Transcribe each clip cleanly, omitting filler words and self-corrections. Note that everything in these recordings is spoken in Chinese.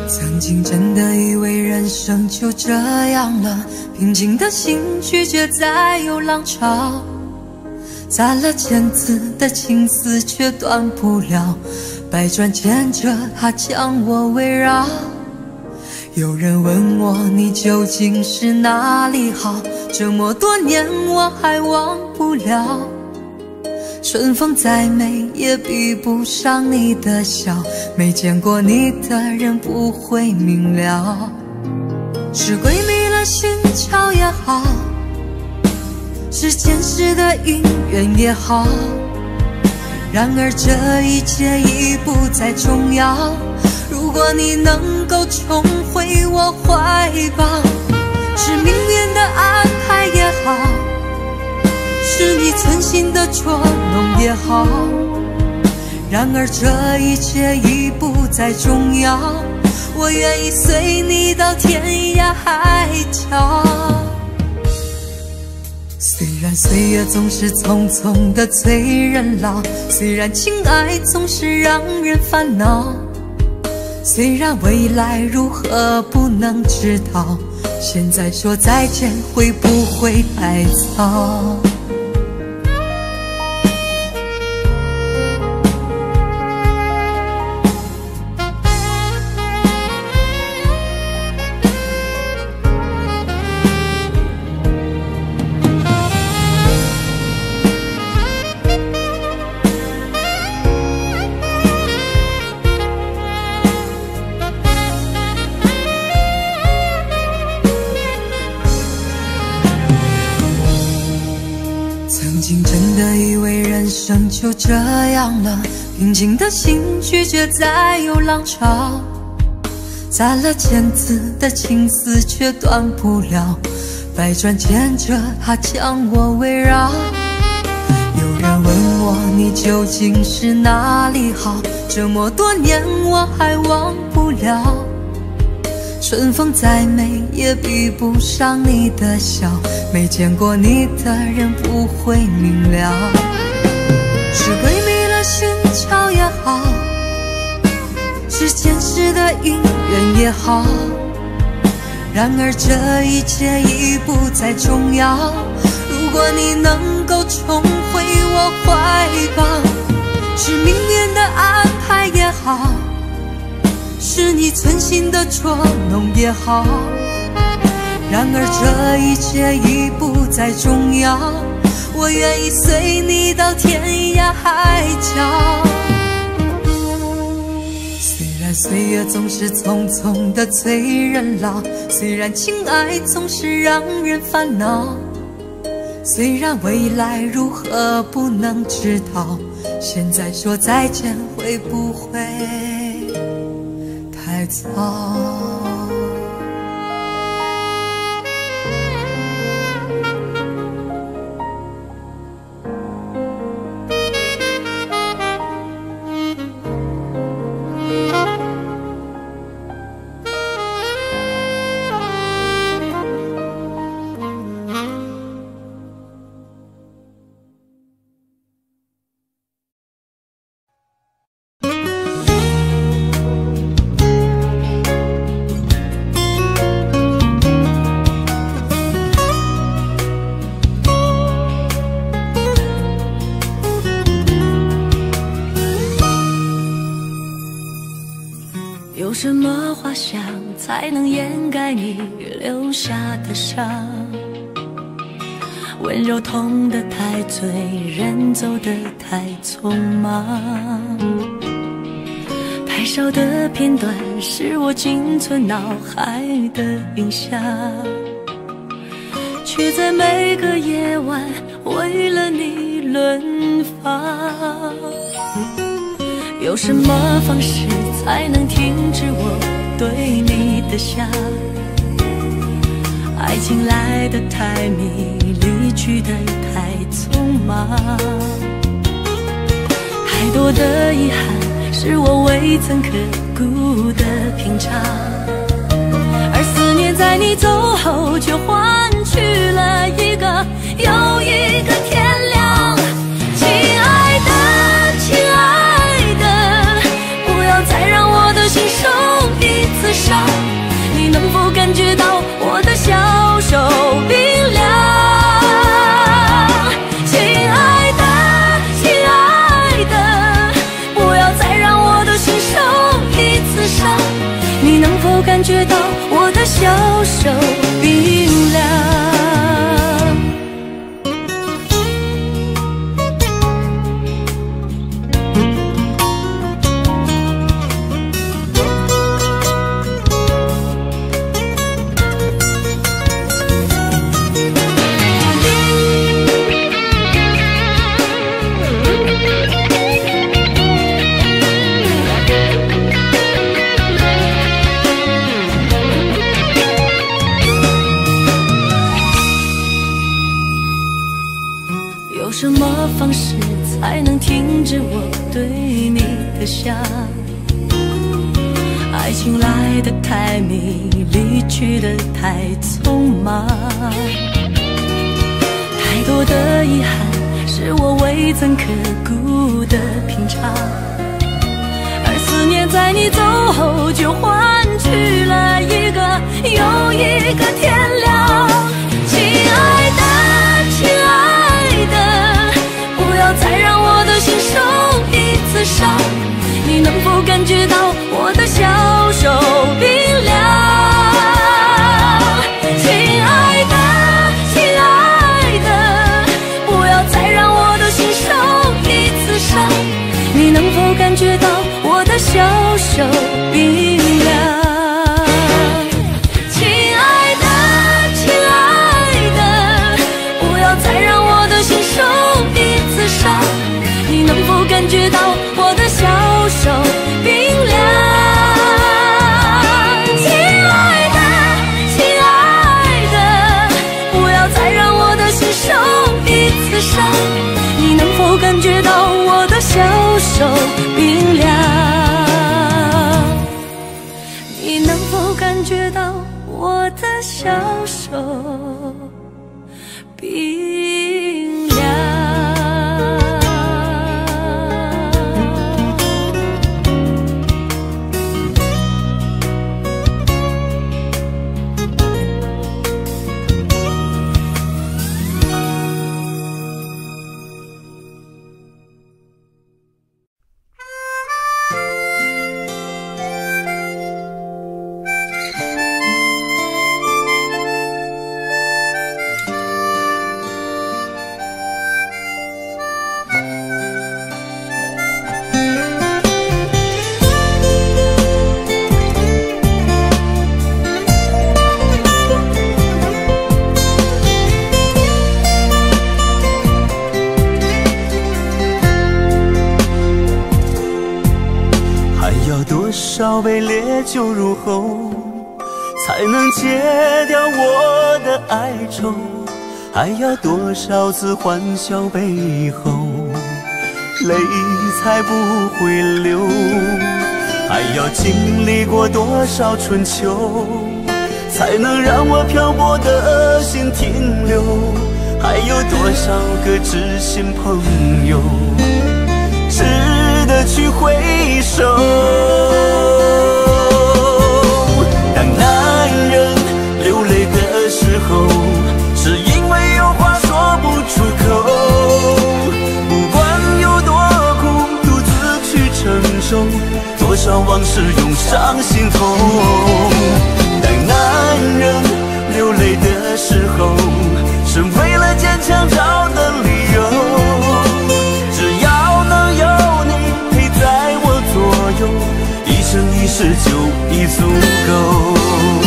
曾经真的以为人生就这样了，平静的心拒绝再有浪潮，砸了千次的情丝却断不了，百转千折它将我围绕。有人问我你究竟是哪里好，这么多年我还忘不了。春风再美也比不上你的笑，没见过你的人不会明了。是鬼迷了心窍也好，是前世的因缘也好，然而这一切已不再重要。如果你能够重回我怀抱，是命运的安排也好，是你存心的捉弄也好，然而这一切已不再重要。我愿意随你到天涯海角。虽然岁月总是匆匆的催人老，虽然情爱总是让人烦恼，虽然未来如何不能知道，现在说再见会不会太早？曾经真的以为人生就这样了，平静的心拒绝再有浪潮，砸了千次的情丝却断不了，百转千折它将我围绕。有人问我你究竟是哪里好，这么多年我还忘不了。春风再美也比不上你的笑，没见过你的人不会明了。是鬼迷了心窍也好，是前世的因缘也好，然而这一切已不再重要。如果你能够重回我怀抱，是命运的安排也好，是你存心的捉弄也好，然而这一切已不再重要。我愿意随你到天涯海角。虽然岁月总是匆匆的催人老，虽然情爱总是让人烦恼，虽然未来如何不能知道，现在说再见会不会太早？ 有什么花香才能掩盖你留下的伤？温柔痛得太醉，人走得太匆忙。太少的片段是我仅存脑海的印象，却在每个夜晚为了你轮放。有什么方式才能停止我对你的想？爱情来得太密，离去得太匆忙。太多的遗憾是我未曾刻骨的品尝，而思念在你走后，却换取了一个又一个天亮。亲爱的，亲爱的，不要再让我的心受一次伤，你能否感觉到我的小手冰凉？亲爱的，亲爱的，不要再让我的心受一次伤，你能否感觉到我的小手冰凉？有什么方式才能停止我对你的想？爱情来得太密，离去得太匆忙，太多的遗憾是我未曾刻骨的品尝，而思念在你走后就换取了一个又一个天亮。亲爱的，亲爱的，不要再让我的心受一次伤，你能否感觉到我的小手冰凉？亲爱的，亲爱的，不要再让我的心受一次伤，你能否感觉到我的小手冰凉？亲爱的，亲爱的，不要再让我的心受一次伤，你能否感觉到我的小手冰凉？亲爱的，亲爱的，不要再让我的心受一次伤，你能否感觉到我的小手冰凉？你能否感觉到我的小手冰凉？ 少杯烈酒入喉，才能戒掉我的哀愁？还要多少次欢笑背后，泪才不会流？还要经历过多少春秋，才能让我漂泊的心停留？还有多少个知心朋友，值得去回首？当男人流泪的时候，是因为有话说不出口。不管有多苦，独自去承受，多少往事涌上心头。当男人流泪的时候，是为了坚强找的理由。只要能有你陪在我左右，一生一世就已足够。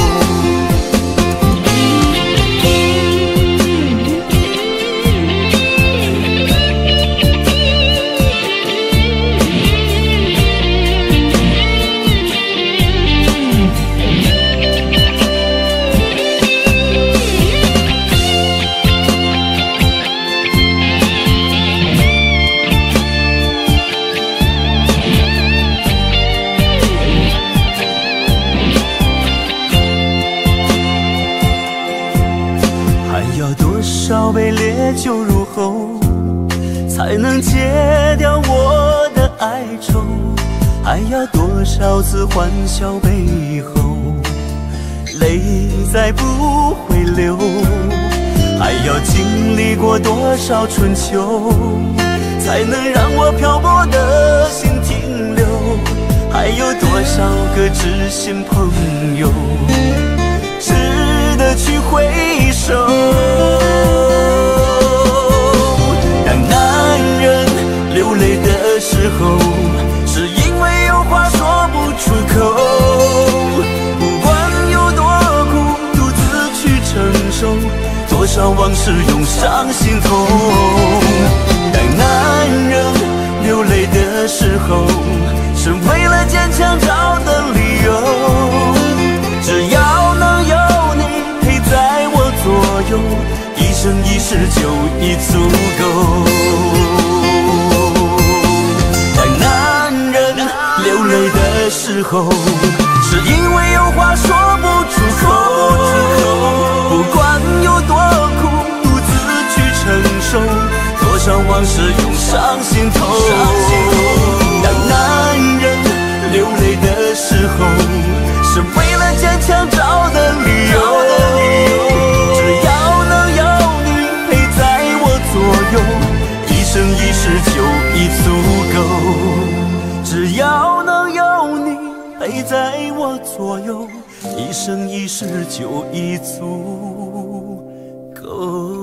少杯烈酒入喉，才能戒掉我的哀愁。还要多少次欢笑背后， 泪再不会流，还要经历过多少春秋，才能让我漂泊的心停留？还有多少个知心朋友，值得去回首？当男人流泪的时候，是因为有话说不出口。不管有多苦，独自去承受，多少往事涌上心头。当男人流泪的时候，是为了坚强找的理由。只要能有你陪在我左右，一生一世就已足够。当男人流泪的时候，是因为有话说不出口。不管有多苦，独自去承受，多少往事涌上心头。当男人流泪的时候，是为了坚强找的理由。只要能有你陪在我左右，一生一世就已足够。只要能有你陪在我左右，一生一世就已足够。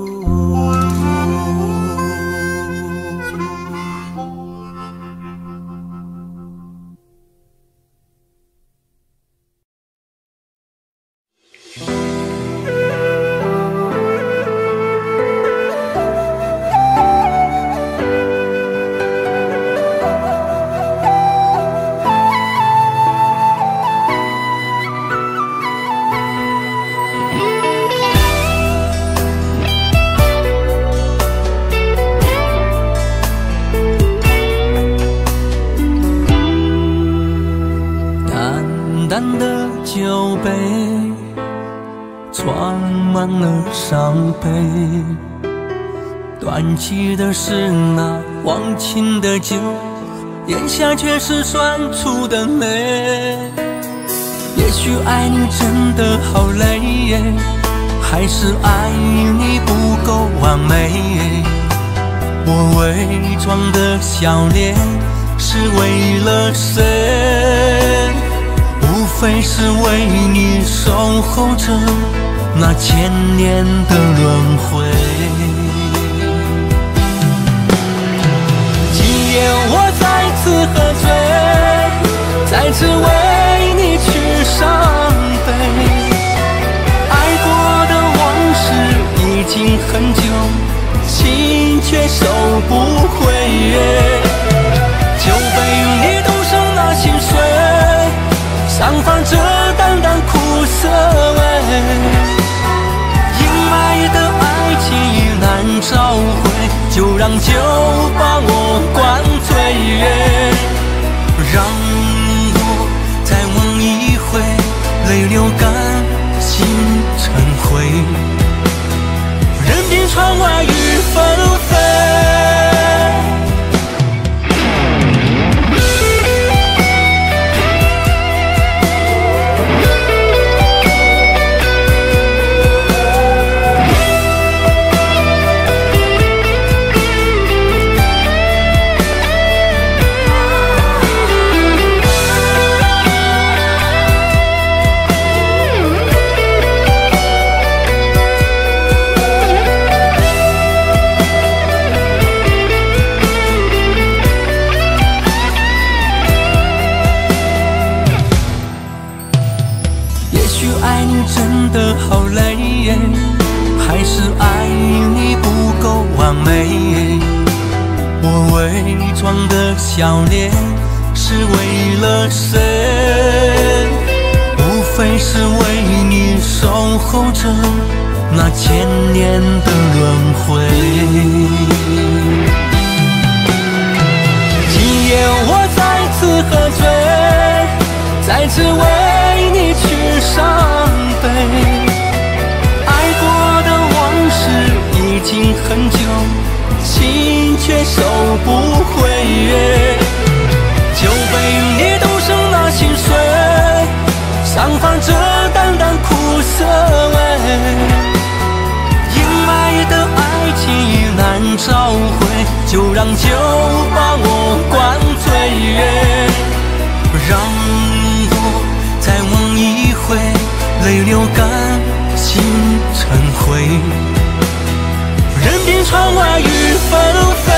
酒杯装满了伤悲，端起的是那忘情的酒，咽下却是酸楚的泪。也许爱你真的好累，还是爱你不够完美。我伪装的笑脸是为了谁？无非是为你守候着那千年的轮回。今夜我再次喝醉，再次为你去伤悲。爱过的往事已经很久，情却收不回。酒杯里独剩那心碎，散发着淡淡苦涩味，阴霾的爱情已难找回，就让酒把我灌醉，让我再忘一回，泪流干，心成灰，任凭窗外雨纷飞。真的好累，还是爱你不够完美。我伪装的笑脸是为了谁？无非是为你守候着那千年的轮回。今夜我再次喝醉，再次为你去伤悲。爱过的往事已经很久，情却收不回。酒杯里独剩那心碎，散发着淡淡苦让酒把我灌醉，让我再忘一回，泪流干，心成灰，任凭窗外雨纷飞。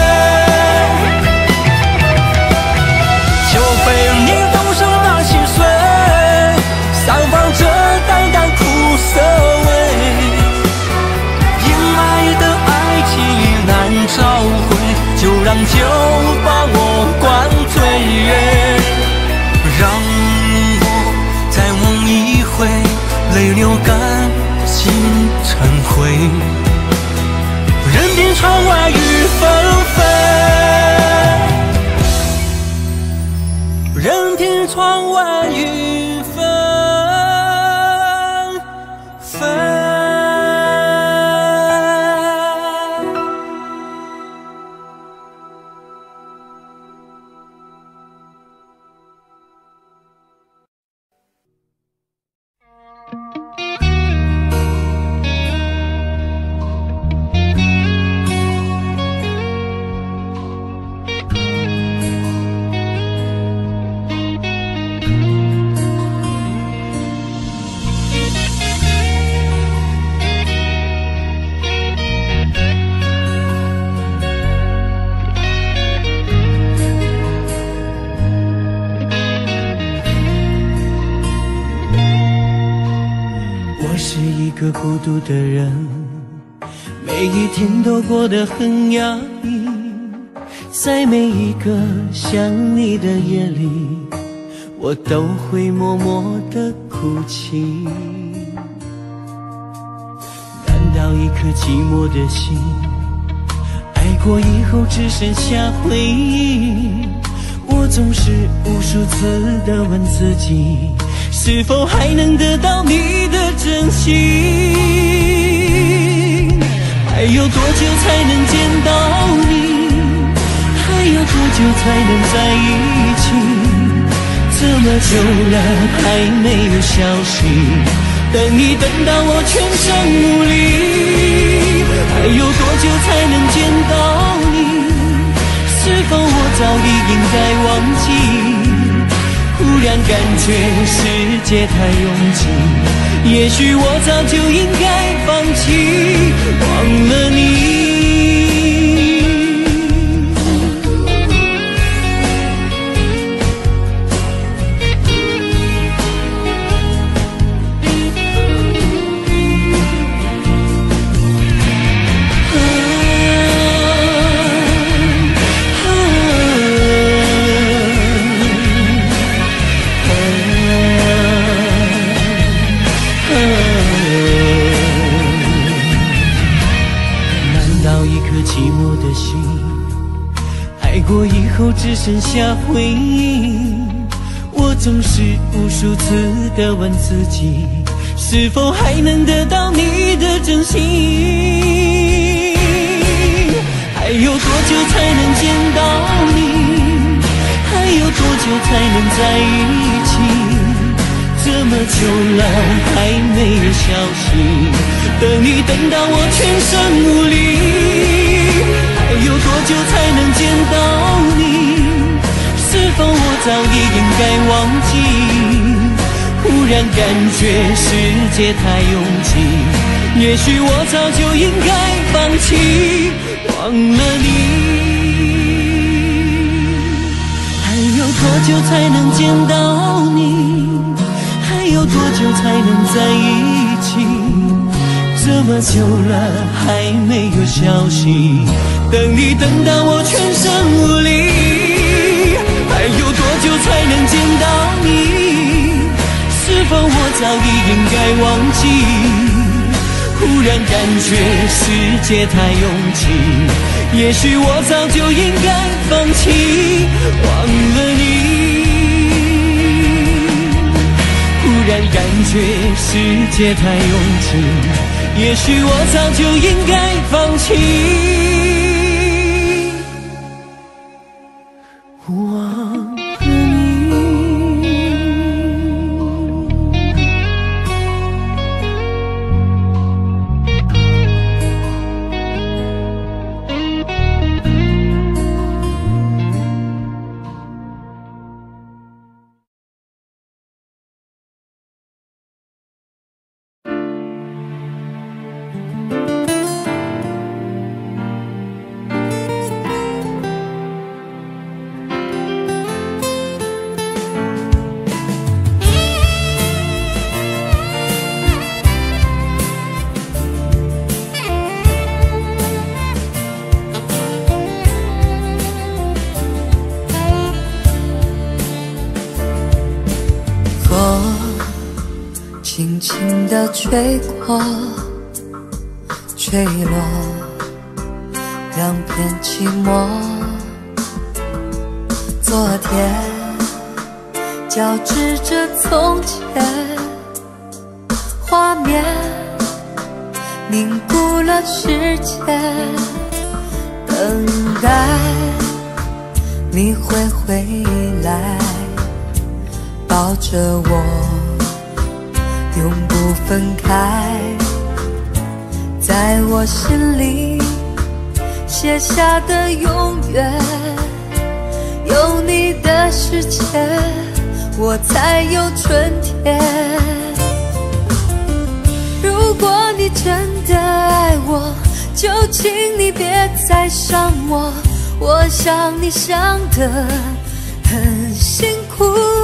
就被你懂什么心碎，散发着淡淡苦涩味，阴霾的爱情难找回，就让酒把我灌醉，让我再忘一回，泪流干，心成灰，任凭窗外雨纷飞，任凭窗外雨纷飞。 个孤独的人，每一天都过得很压抑，在每一个想你的夜里，我都会默默地哭泣。难道一颗寂寞的心，爱过以后只剩下回忆？我总是无数次地问自己，是否还能得到你的真心？还有多久才能见到你？还有多久才能在一起？这么久了还没有消息，等你等到我全身无力。还有多久才能见到你？是否我早已应该忘记？忽然感觉世界太拥挤，也许我早就应该放弃，忘了你。寂寞的心，爱过以后只剩下回忆。我总是无数次地问自己，是否还能得到你的真心？还有多久才能见到你？还有多久才能在一起？这么久了还没有消息，等你等到我全身无力。还有多久才能见到你？是否我早已应该忘记？忽然感觉世界太拥挤，也许我早就应该放弃，忘了你。还有多久才能见到你？还有多久才能在一起？这么久了还没有消息，等你等到我全身无力。还有多久才能见到你？是否我早已应该忘记？忽然感觉世界太拥挤，也许我早就应该放弃，忘了你。忽然感觉世界太拥挤，也许我早就应该放弃，忘了你。 轻轻地吹过，吹落两片寂寞。昨天交织着从前，画面凝固了时间，等待你会回来，抱着我永不分开。在我心里写下的永远，有你的世界我才有春天。如果你真的爱我，就请你别再伤我，我想你想得很辛苦。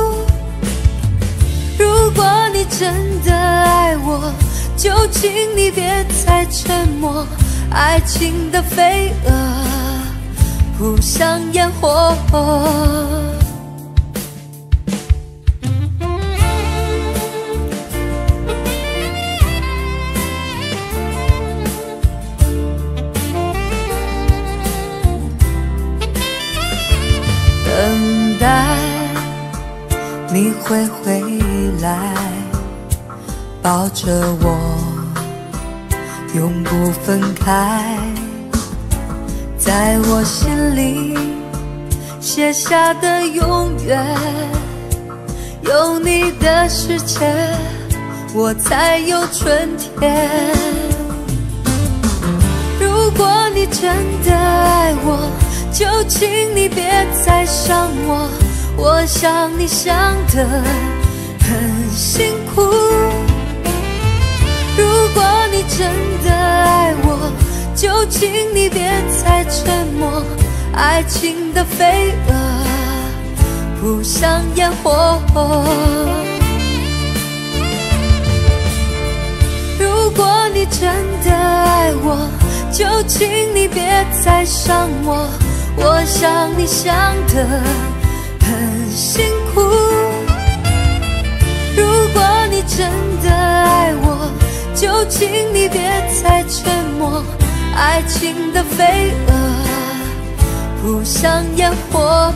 如果你真的爱我，就请你别再沉默，爱情的飞蛾扑向烟火。等待你会回来，抱着我永不分开。在我心里写下的永远，有你的世界我才有春天。如果你真的爱我，就请你别再伤我，我想你想得很辛苦。如果你真的爱我，就请你别再沉默，爱情的飞蛾扑向烟火。如果你真的爱我，就请你别再伤我，我想你想得很辛苦。如果你真的爱我，就请你别再沉默，爱情的飞蛾扑向烟火。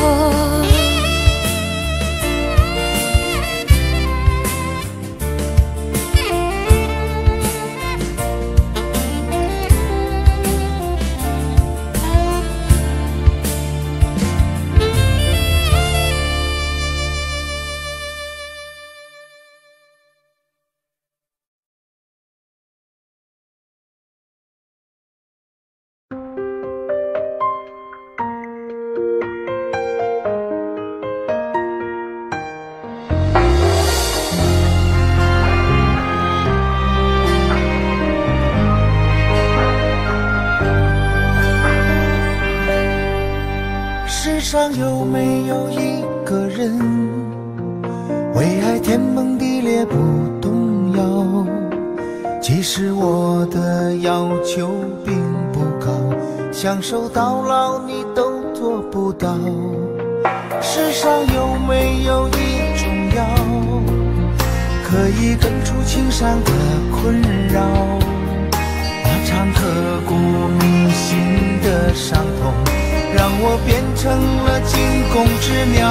世上有没有一个人为爱天崩地裂不动摇？其实我的要求并不高，享受到老你都做不到。世上有没有一种药，可以根除情伤的困扰，那场刻骨铭心的伤痛，让我变成了惊弓之鸟。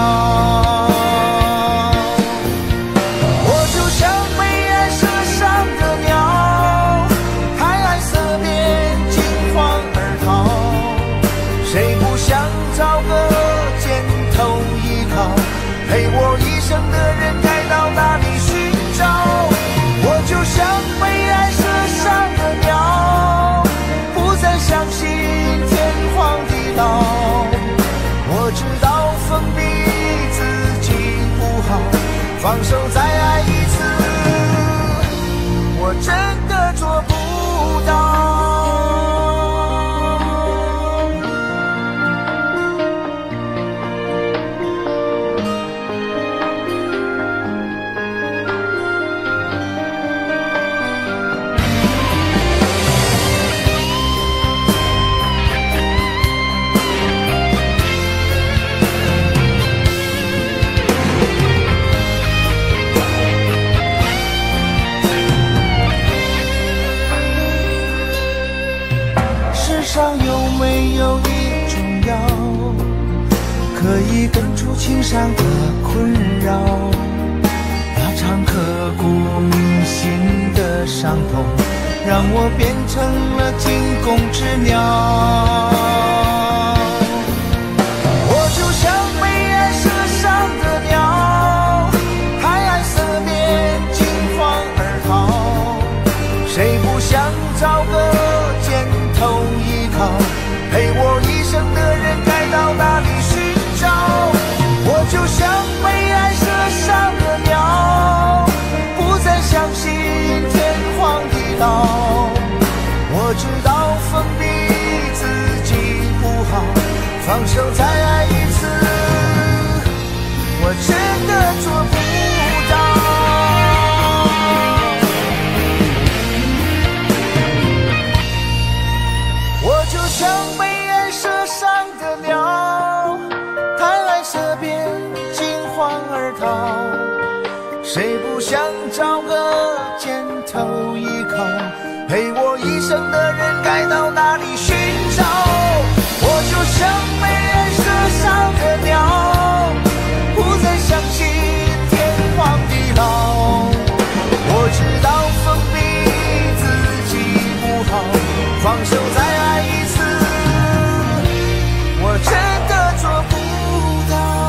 我就像被爱射伤的鸟，看爱色变惊慌而逃。谁不想找个肩头依靠，陪我一生的人该到哪里寻找？我就像被爱射伤的鸟，不再相信天荒地老。我知道封闭自己不好，放手再爱一次，我真的做不到。 以根除情伤的困扰，那场刻骨铭心的伤痛，让我变成了惊弓之鸟。我就像被爱射伤的鸟，太爱色变，惊慌而逃。谁不想找个肩头依靠，陪我一生的人该到哪里寻找？我就像被爱射伤的鸟，不再相信天荒地老。我知道封闭自己不好，放手再爱一次，我真的做不到。我就像被爱射伤的鸟，太爱色变，惊慌而逃。谁不想找个肩头依靠，陪我一生的人该到哪里寻找？我就像被爱射伤的鸟，不再相信天荒地老。我知道封闭自己不好，放手再爱一次，我真的做不到。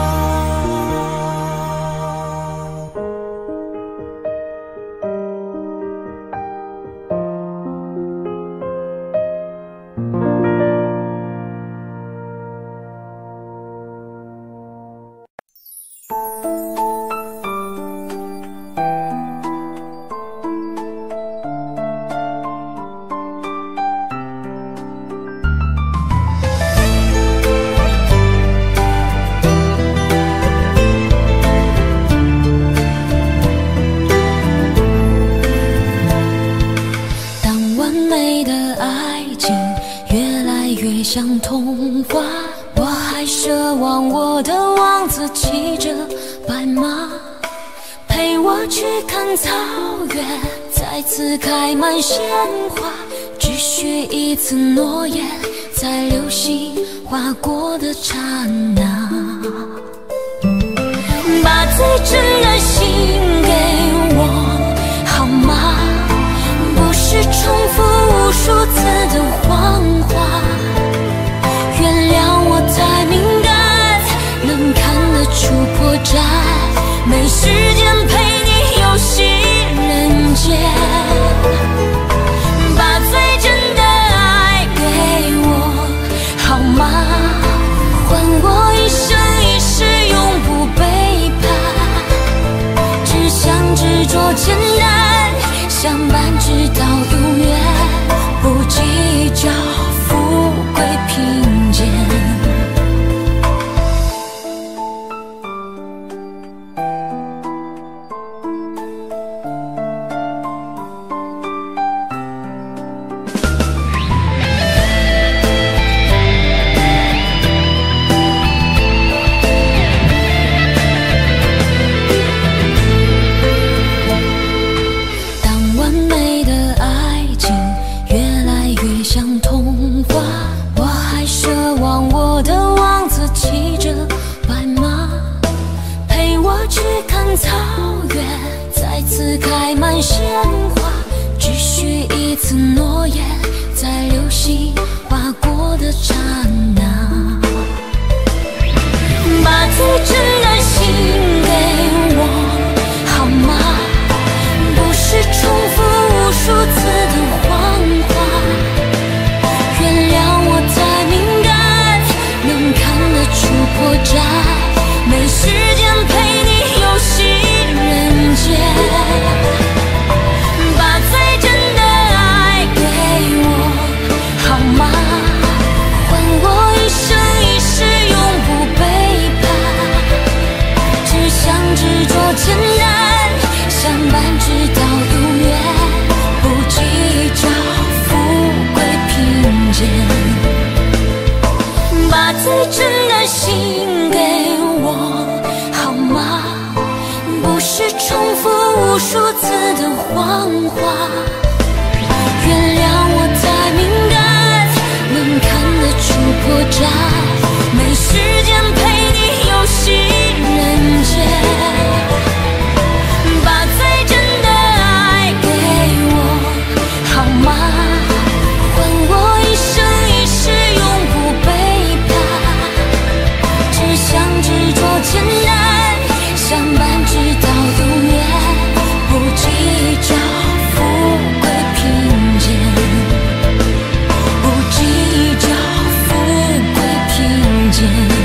像童话，我还奢望我的王子骑着白马，陪我去看草原，再次开满鲜花。只许一次诺言，在流星划过的刹那，把最真的心给我好吗？不是重复无数次的谎话，原谅我太敏感，能看得出破绽，没时间陪你游戏人间，把最真的爱给我好吗？换我一生一世永不背叛，只想执着简单，相伴直到永远，不计较富贵贫贱。草原再次开满鲜花，只许一次诺言，在流星划过的刹那，把最真的心给我好吗？不是重复无数次的谎话，原谅我太敏感，能看得出破绽，没时间陪你游戏人间，把最真的爱给我好吗？换我一生一世永不背叛，只想执着简单，相伴直到永远，不计较富贵贫贱，把最真的心给我好吗？不是重复无数次的谎话，原谅我太敏感，能看得出破绽，没时间陪你游息人间，把最真的爱给我好吗？换我一生一世永不背叛，只想执着艰难，相伴直到永远，不计较富贵贫贱，不计较富贵贫贱。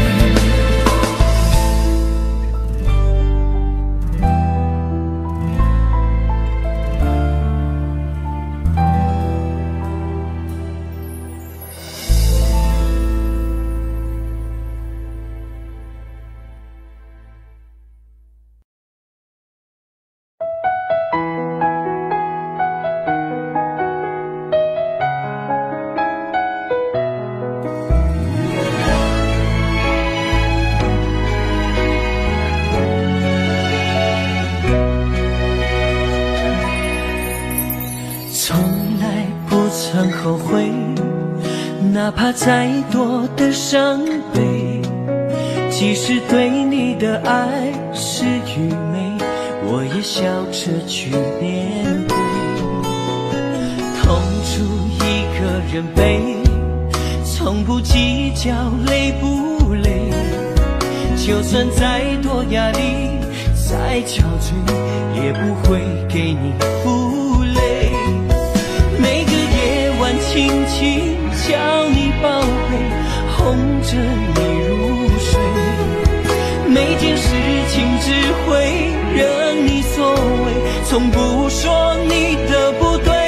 后悔，哪怕再多的伤悲，即使对你的爱是愚昧，我也笑着去面对。痛楚一个人背，从不计较累不累，就算再多压力再憔悴，也不会给你负累。每个夜晚轻轻叫你宝贝，哄着你入睡，每件事情只会让你所谓，从不说你的不对。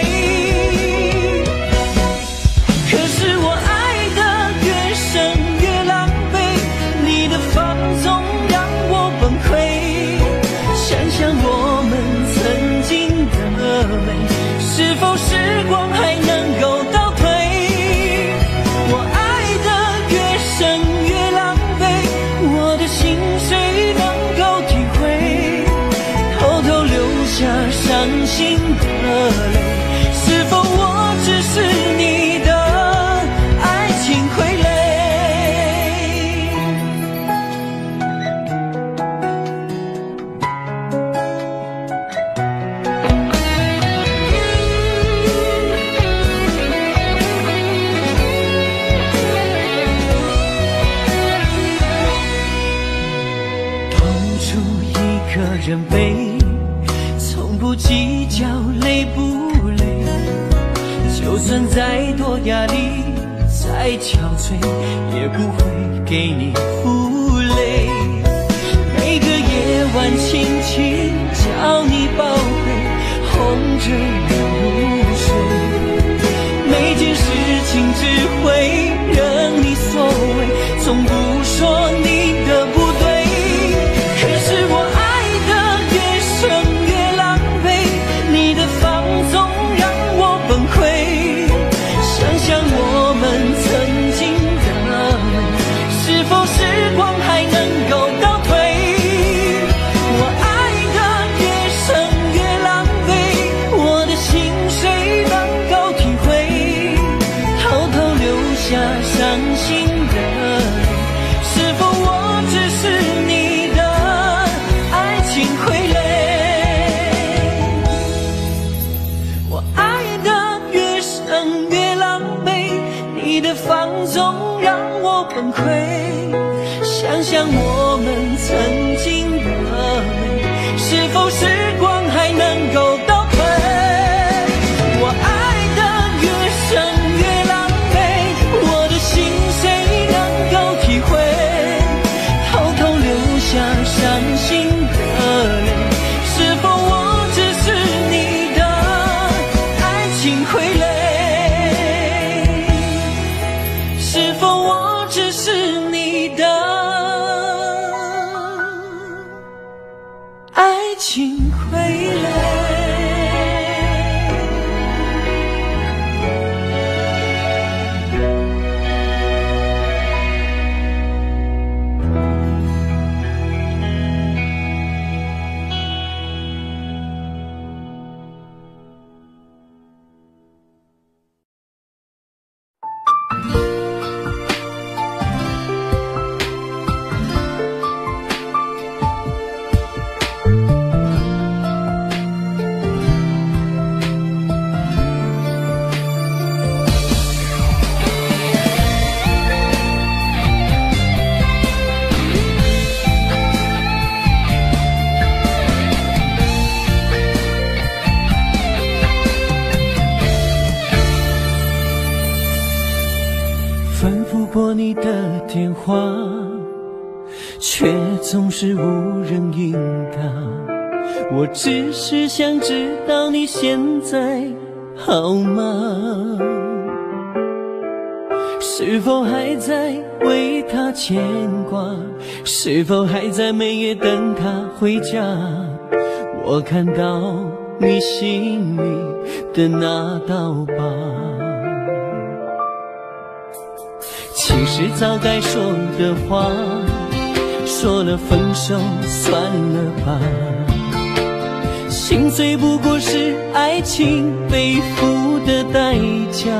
可是我爱的越深越狼狈，你的放纵让我崩溃。想想我们曾经的美，是否时光还能够倒退？我爱的越深越狼狈，我的心谁能够体会？偷偷流下伤心的泪，是否我只是你的爱情傀儡？个人背，从不计较累不累，就算再多压力再憔悴，也不会给你负累。每个夜晚轻轻叫你宝贝，哄着你入睡，每件事情只会让你所谓，从不说你的不对。可是我爱越深越狼狈，你的放纵让我崩溃。想想我们曾经的美，是否时光还能够倒退？我爱的越深越狼狈，我的心谁能够体会？偷偷流下伤心的泪，是否我只是你的爱情傀儡？我爱的越深越狼狈，你的放纵让我崩溃。想想我们曾经的美，是否时光还能够倒退？我爱的越深越狼狈，我的心谁能够体会？偷偷流下伤心的泪，是否我只是你的爱情傀儡？是否我只是你的话，却总是无人应答。我只是想知道你现在好吗？是否还在为他牵挂？是否还在每夜等他回家？我看到你心里的那道疤。其实早该说的话，说了分手算了吧。心碎不过是爱情背负的代价，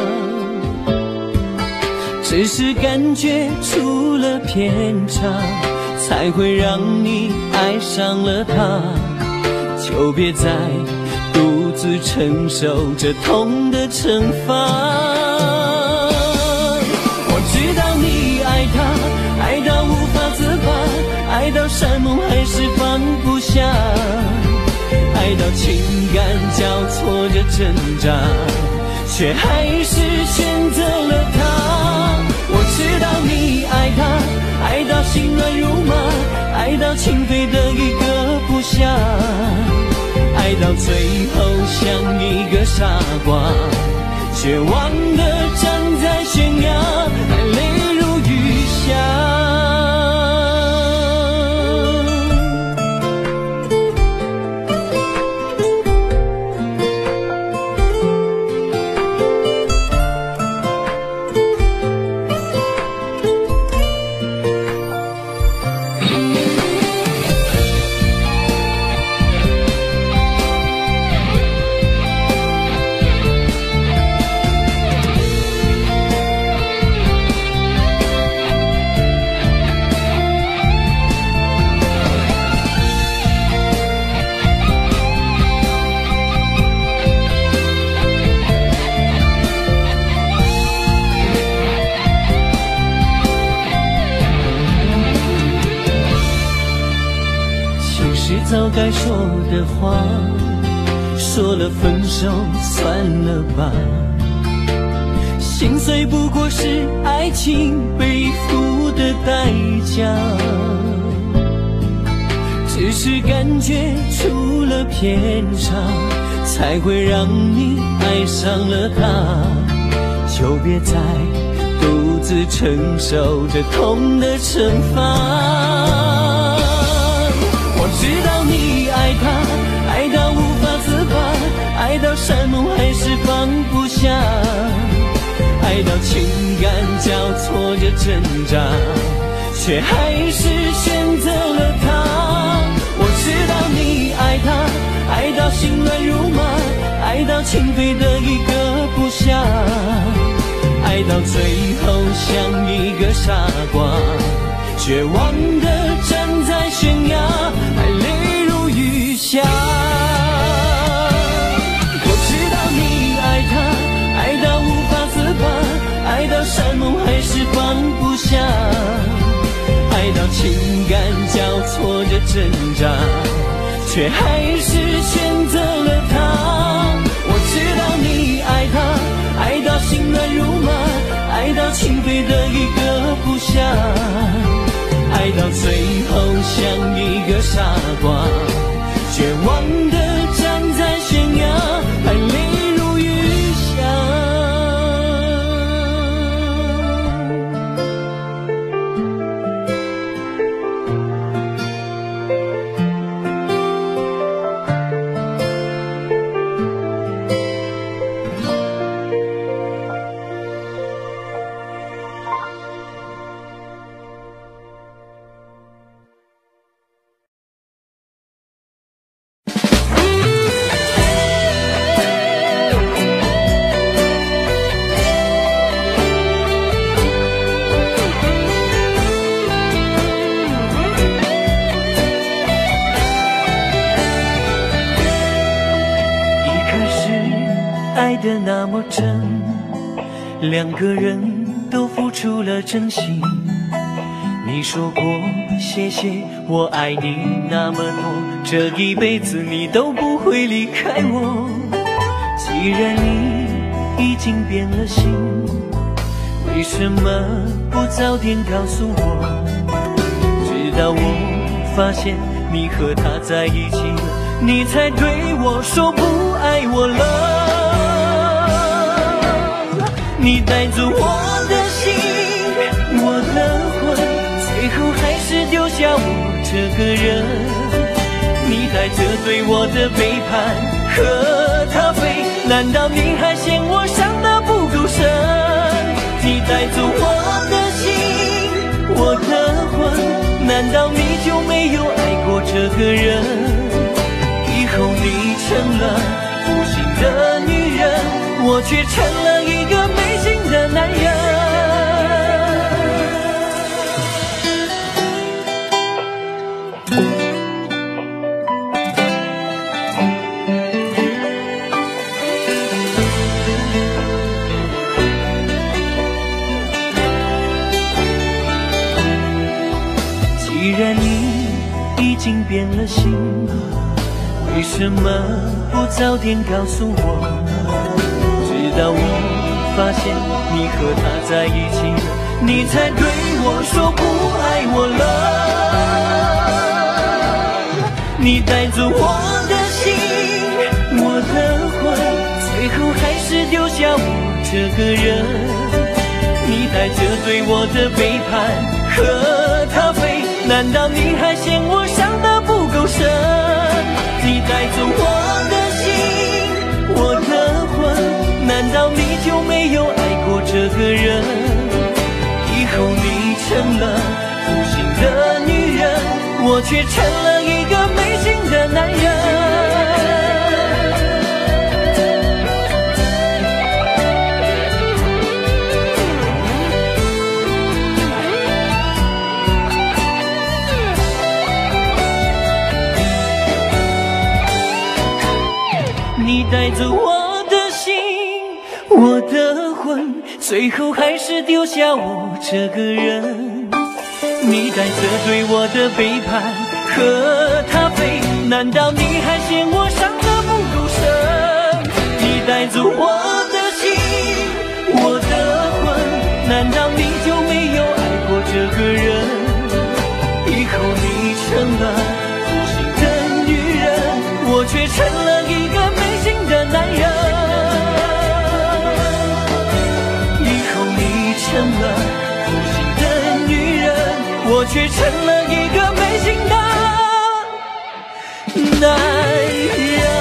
只是感觉出了偏差，才会让你爱上了他。就别再独自承受这痛的惩罚。我知道你爱他，爱到无法自拔，爱到山盟还是放不下，爱到情感交错着挣扎，却还是选择了他。我知道你爱他，爱到心乱如麻，爱到情非得已割不下，爱到最后像一个傻瓜，绝望地站在悬崖，泪如雨下。早该说的话，说了分手算了吧。心碎不过是爱情背负的代价，只是感觉出了偏差，才会让你爱上了他。就别再独自承受这痛的惩罚。我知道你爱他，爱到无法自拔，爱到山盟还是放不下，爱到情感交错着挣扎，却还是选择了他。我知道你爱他，爱到心乱如麻，爱到情非得已割不下，爱到最后像一个傻瓜，绝望地站在悬崖，泪如雨下。我知道你爱他，爱到无法自拔，爱到山盟还是放不下，爱到情感交错着挣扎，却还是选择了他。我知道你爱他，爱到心乱如麻，爱到情非得已割不下，爱到最后像一个傻瓜，绝望地站在悬崖，泪如雨下。爱得那么真，两个人都付出了真心。你说过谢谢，我爱你那么多，这一辈子你都不会离开我。既然你已经变了心， 为什么不早点告诉我？直到我发现你和他在一起了，你才对我说不爱我了。你带走我的心，我的魂，最后还是丢下我这个人。你带着对我的背叛和他飞，难道你还嫌我伤得不够深？你带走我的心，我的魂，难道你就没有爱过这个人？以后你成了负心的女人，我却成了一个没心的男人。既然你已经变了心，为什么不早点告诉我？直到我发现你和他在一起了，你才对我说不爱我了。你带走我的心，我的魂，最后还是丢下我这个人。你带着对我的背叛和他飞，难道你还嫌我伤得不够深？你带走我的心，我的魂，难道你就没有爱过这个人？以后你成了负心的女人，我却成了一个没心的男人。你带走我的心，我的魂，最后还是丢下我这个人。你带着对我的背叛和他飞，难道你还嫌我伤得不够深？你带走我的心，我的魂，难道你就没有爱过这个人？以后你成了负心的女人，我却成了一个没心的男人。以后你成了负心的女人，我却成了一个没心的男人。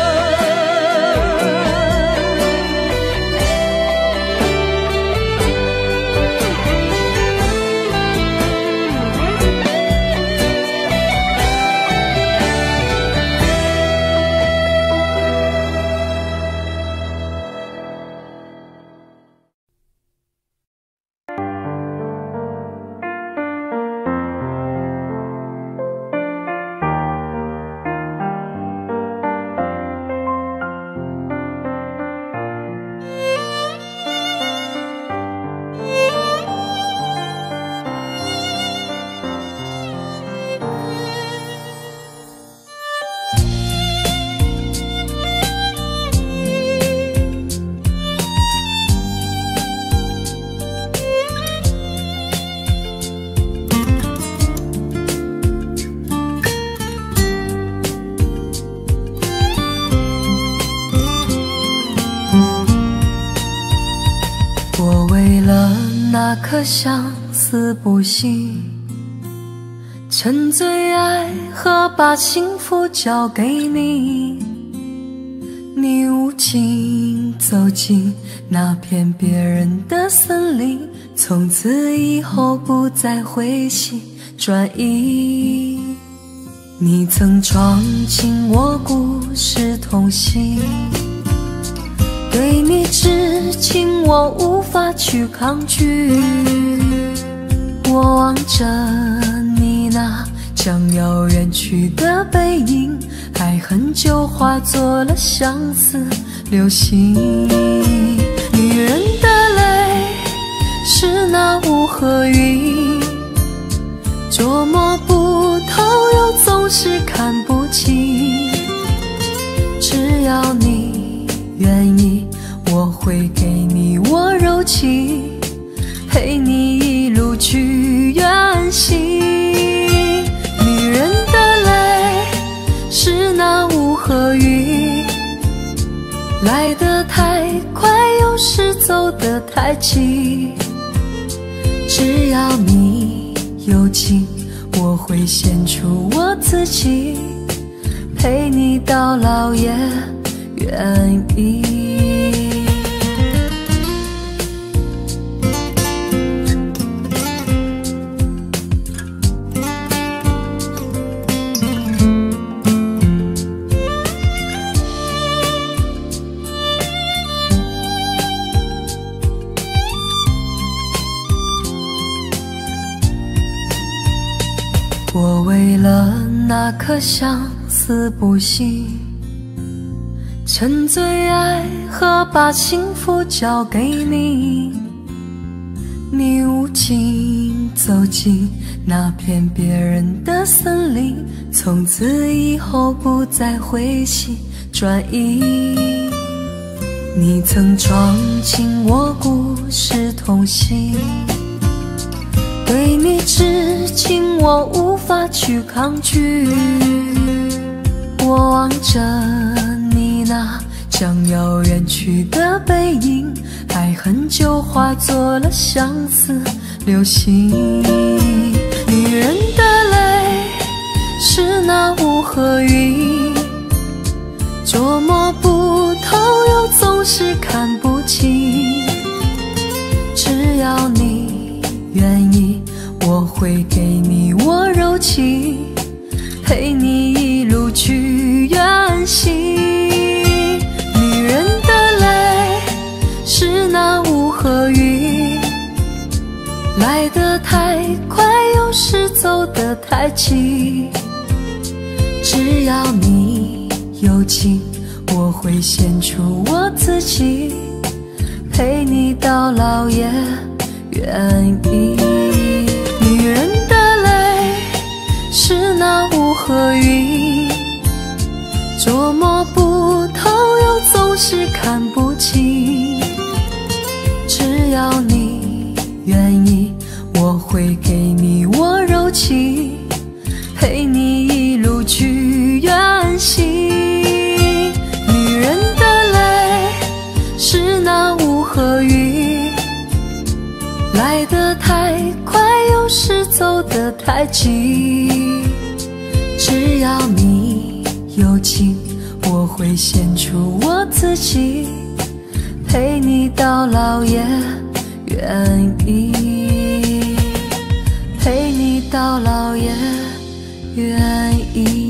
那颗相思不息，沉醉爱和把幸福交给你，你无情走进那片别人的森林，从此以后不再回心转意。你曾闯进我故事痛心，对你痴情我无法去抗拒，我望着你那将要远去的背影，爱恨就化作了相思流星。女人的泪是那雾和云，捉摸不透又总是看不清，只要你愿意，我会给你我柔情， 来得太快，有时走得太急。只要你有情，我会献出我自己，陪你到老也愿意。我为了那颗相思不息，沉醉爱河，把幸福交给你。你无情走进那片别人的森林，从此以后不再回心转意。你曾闯进我故事痛心，对你痴情我无法去抗拒。我望着你那将要远去的背影，爱恨就化作了相思流星。女人的泪是那雾和云，捉摸不透又总是看不清。只要你愿意，我会给你我柔情，陪你一路去远行。女人的泪是那雾和云，来得太快，有时走得太急。只要你有情，我会献出我自己，陪你到老也愿意。女人的泪是那雾和云，捉摸不透又总是看不清。只要你愿意，我会给你我柔情，陪你一路去远行。女人的泪是那雾和云，来得太快，有时走得太急。只要你有情，我会献出我自己，陪你到老也愿意，陪你到老也愿意。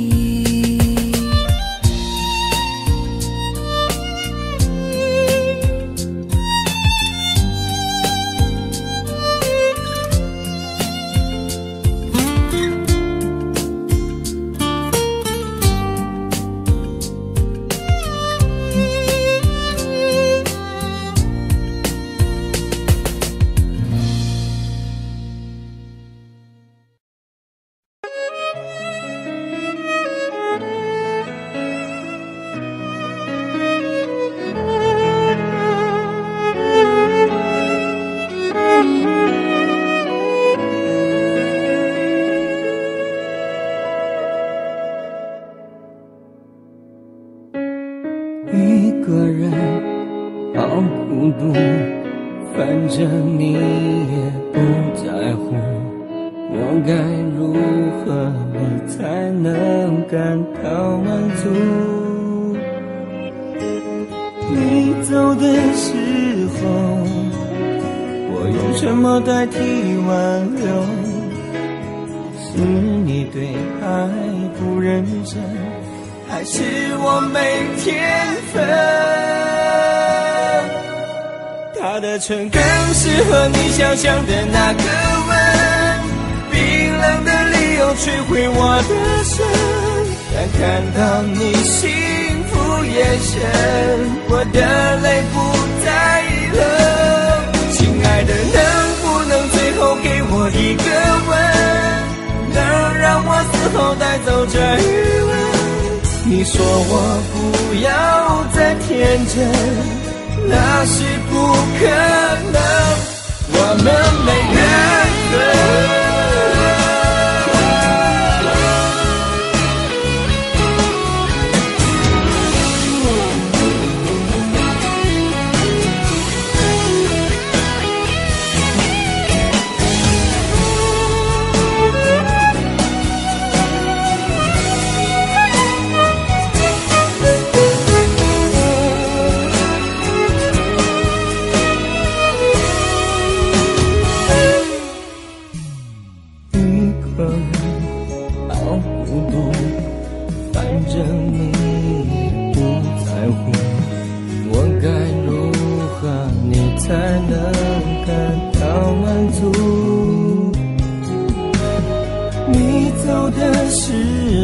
一个人好孤独，反正你也不在乎，我该如何你才能感到满足？你走的时候，我用什么代替挽留？是你对爱不认真，还是我没天分？他的唇更适合你想象的那个吻，冰冷的理由摧毁我的神。但看到你幸福眼神，我的泪不再冷。亲爱的，能不能最后给我一个吻，能让我死后带走这余温？你说我不要再天真，那是不可能，我们没缘分。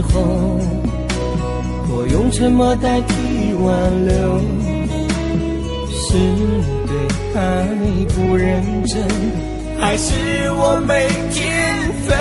时候，我用沉默代替挽留，是对爱不认真，还是我没天分？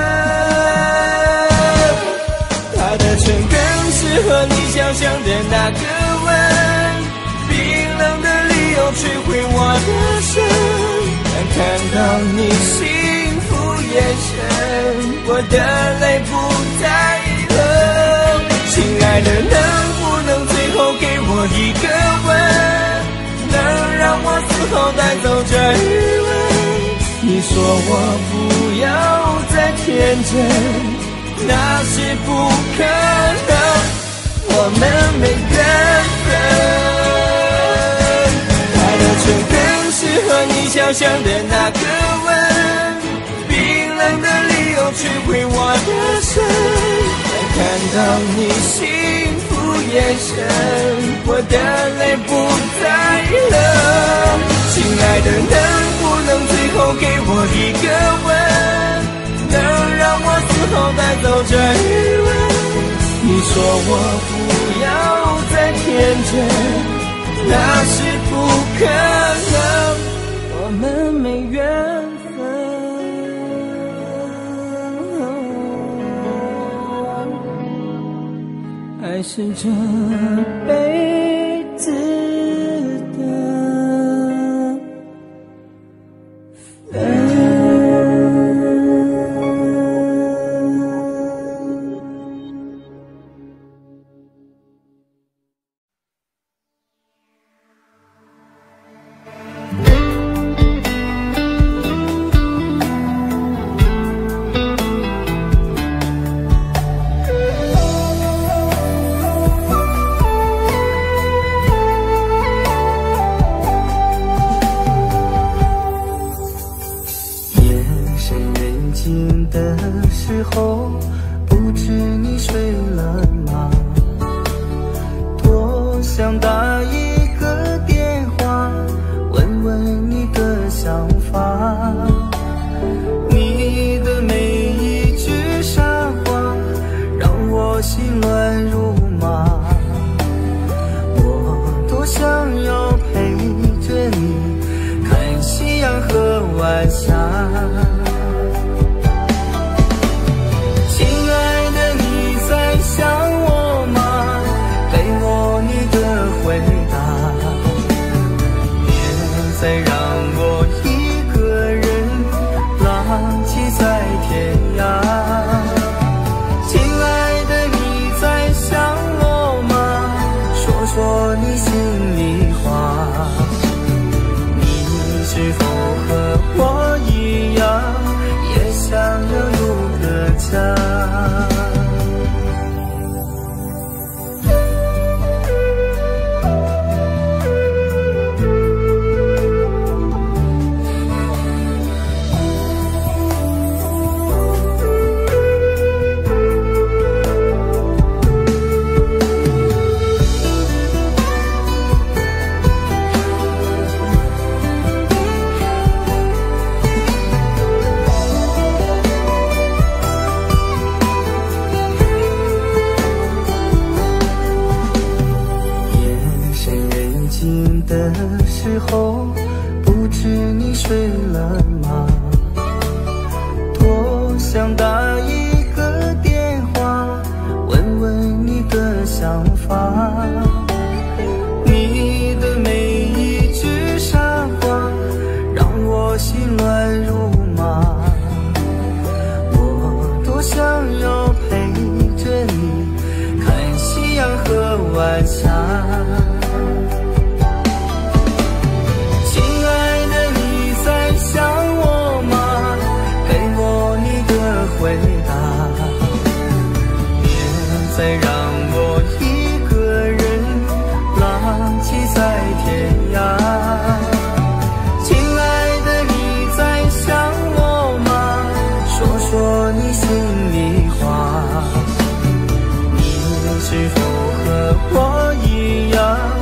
他的唇更适合你想象的那个吻，冰冷的理由摧毁我的神。当看到你幸福眼神，我的泪不再冷。亲爱的，能不能最后给我一个吻，能让我死后带走这余温？你说我不要再天真，那是不可能，我们没缘分。爱的唇更适合你想象的那个吻，冰冷的理由摧毁我的神。当看到你幸福眼神，我的泪不再冷。亲爱的，能不能最后给我一个吻，能让我死后带走这余温？你说我不要再天真，那是不可能，我们没缘分，爱是这辈子的分。 是否和我一样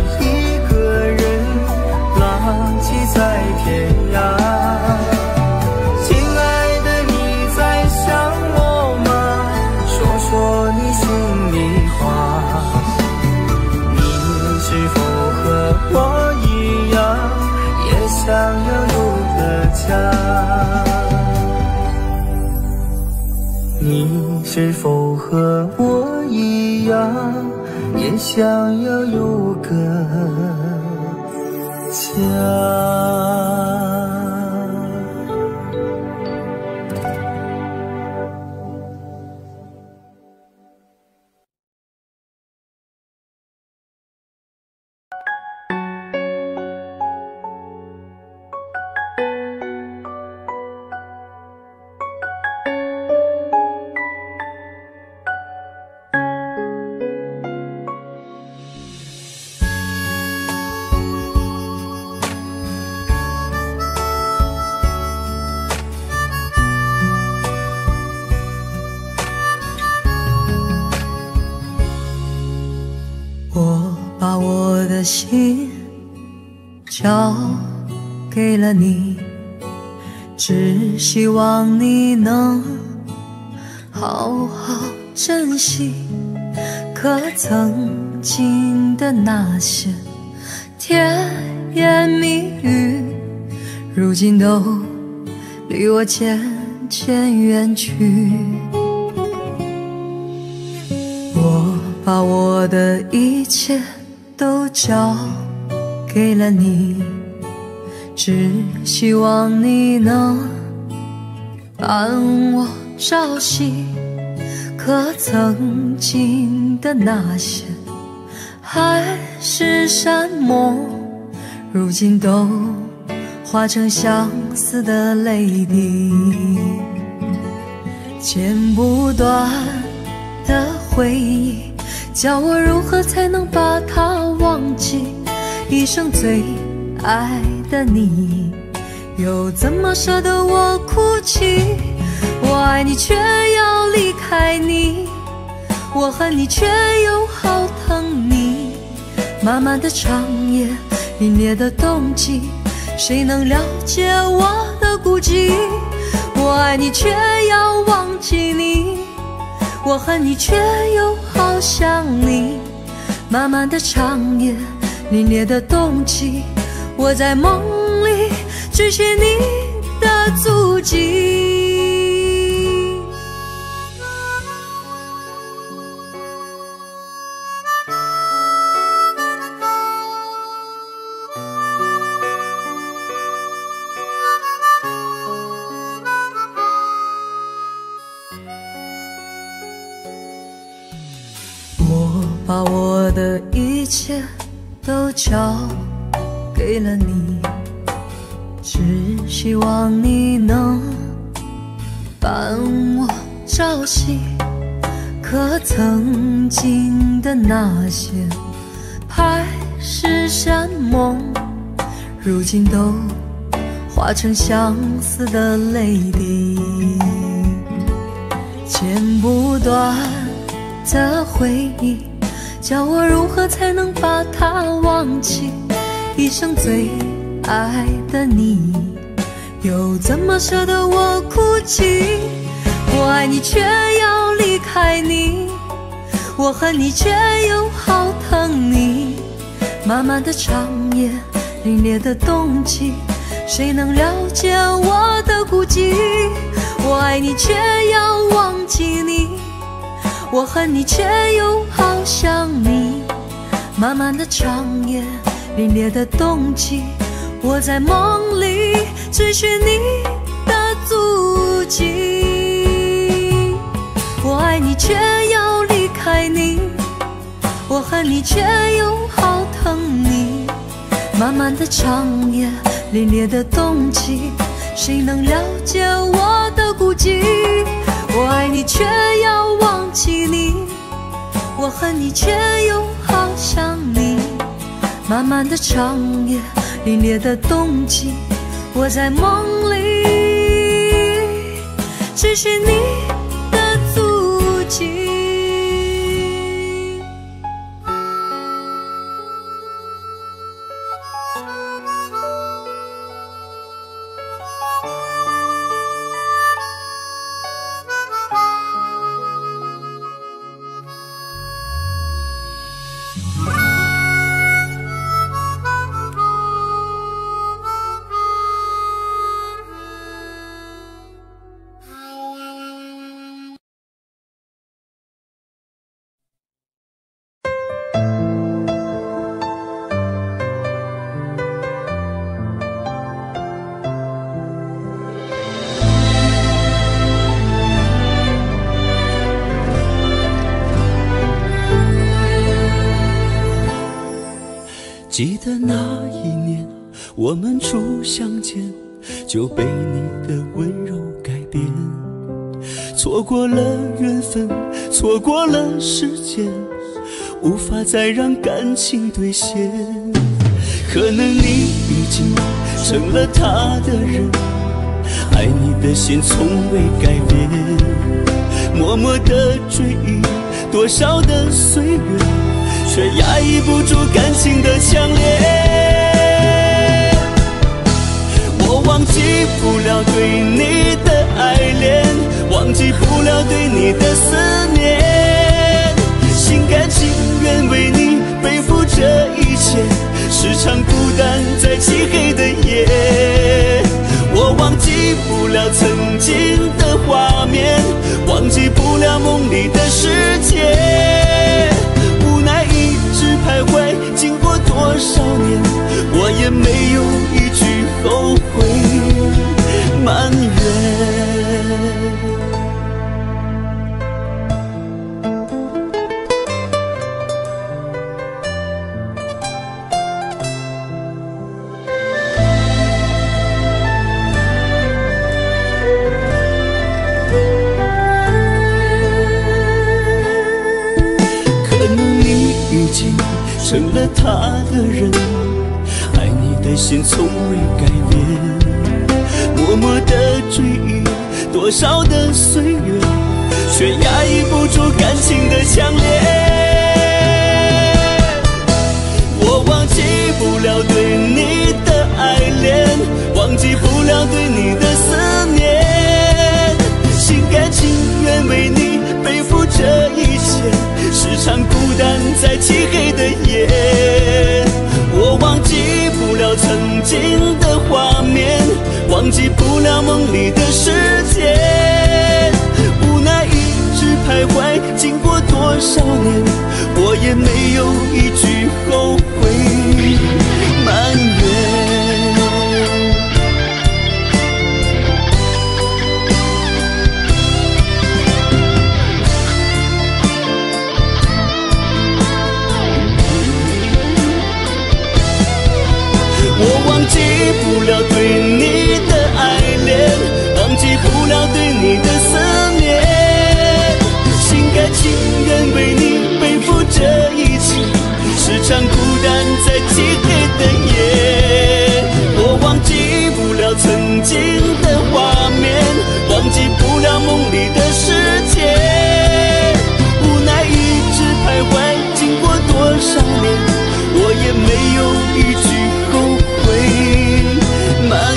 一个人浪迹在天涯。亲爱的，你在想我吗？说说你心里话。你是否和我一样，也想要有个家？你是否和我一样，也想要有个家？ 我把我的心交给了你，只希望你能好好珍惜。可曾经的那些甜言蜜语，如今都离我渐渐远去。我把我的一切都交给了你，只希望你能伴我朝夕。可曾经的那些海誓山盟，如今都化成相思的泪滴。剪不断的回忆，叫我如何才能把它忘记？一生最爱的你，又怎么舍得我哭泣？我爱你却要离开你，我恨你却又好疼你。漫漫的长夜，凛冽的冬季，谁能了解我的孤寂？我爱你却要忘记你，我恨你却又好想你。漫漫的长夜，凛冽的冬季，我在梦里追寻你的足迹。我把我的一切都交给了你，只希望你能伴我朝夕。可曾经的那些海誓山盟，如今都化成相思的泪滴。剪不断的回忆，叫我如何才能把它忘记？一生最爱的你，又怎么舍得我哭泣？我爱你却要离开你，我恨你却又好疼你。漫漫的长夜，凛冽的冬季，谁能了解我的孤寂？我爱你却要忘记你，我恨你却又好想你。漫漫的长夜，凛冽的冬季，我在梦里追寻你的足迹。我爱你却要离开你，我恨你却又好疼你。漫漫的长夜，凛冽的冬季，谁能了解我的孤寂？我爱你却要忘记你，我恨你却又好想你。漫漫的长夜，凛冽的冬季，我在梦里追寻你的足迹。 记得那一年我们初相见，就被你的温柔改变，错过了缘分，错过了时间，无法再让感情兑现。可能你已经成了他的人，爱你的心从未改变，默默的追忆多少的岁月，却压抑不住感情的强烈。我忘记不了对你的爱恋，忘记不了对你的思念，心甘情愿为你背负这一切，时常孤单在漆黑的夜。我忘记不了曾经的画面，忘记不了梦里的世界，无奈一直徘徊，经过多少年，我也没有一句后悔埋怨。成了他的人，爱你的心从未改变，默默的追忆多少的岁月，却压抑不住感情的强烈。我忘记不了对你的爱恋，忘记不了对你的思念，心甘情愿为你背负这一切，时常孤单在漆黑的夜。我忘记不了曾经的画面，忘记不了梦里的世界，无奈一直徘徊，经过多少年，我也没有一句后悔埋怨。我忘记不了对你的爱恋，忘记不了对你的思念，心甘情愿为你背负这一切，时常孤单在漆黑的夜。我忘记不了曾经的画面，忘记不了梦里的世界，无奈一直徘徊，经过多少年，我也没有一句后悔埋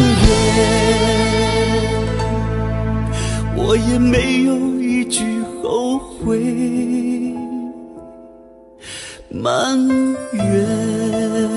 怨，我也没有一句后悔埋怨。